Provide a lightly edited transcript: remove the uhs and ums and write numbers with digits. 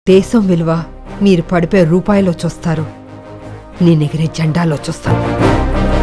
దేశం విలువ మీరు పడిపోయే రూపాయలో చూస్తారు, నేనెగిరే జెండాలో చూస్తాను.